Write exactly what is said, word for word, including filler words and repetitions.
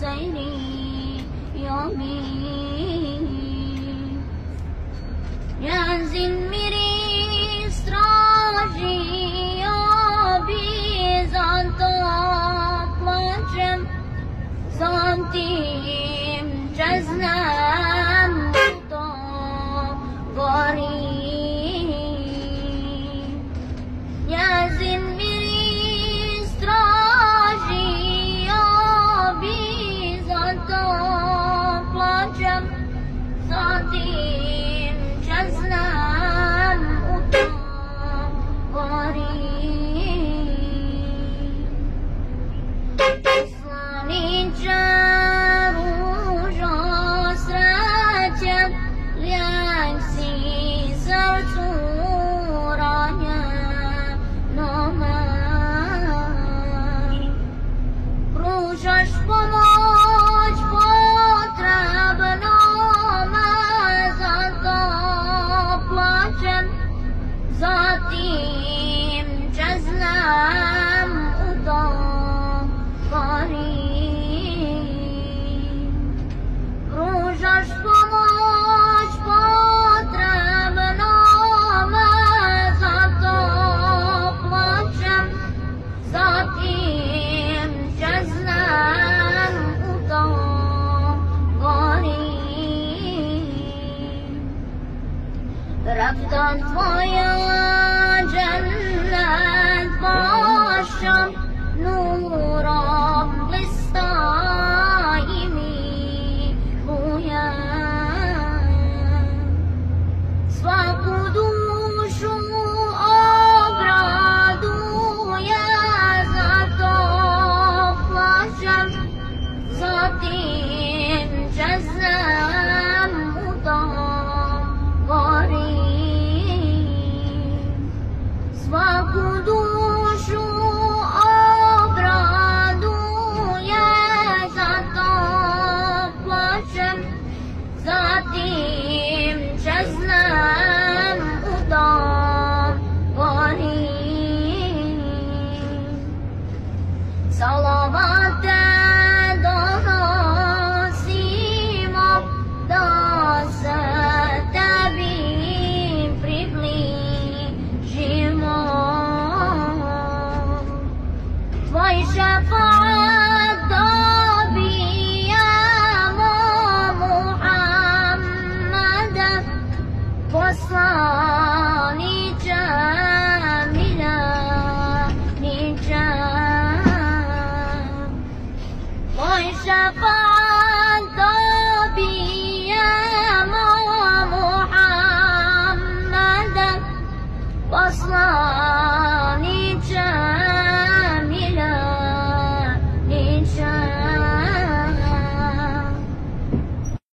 سيري يومي ينزل ميري straži obizan to plačem, zatim čeznem u to gori. Njezin miris straži obizan to plačem, zatim čeznem u to gori. Poslaniče, ružo sreće, lijek si srcu ranjenome. Pružaš pomoć potrebnome, zato plačem, zatim čeznem u to gori. Pružaš pomoć potrebnome, zato plačem, zatim čeznem u to gori. Pravda tvoja džennet bašom nurom blista i miluje. Svaku dušu obraduje, zato plačem, zatim čeznem u to gori. Svaku dušu obraduje, zato plačem, zatim čeznem u to gori. Salavate donosimo da se tebi približimo. Tvoj šefaat dobijemo, Muhammede, poslaniče, mileniče. Tvoj šefaat dobijemo, Muhammede, poslaniče.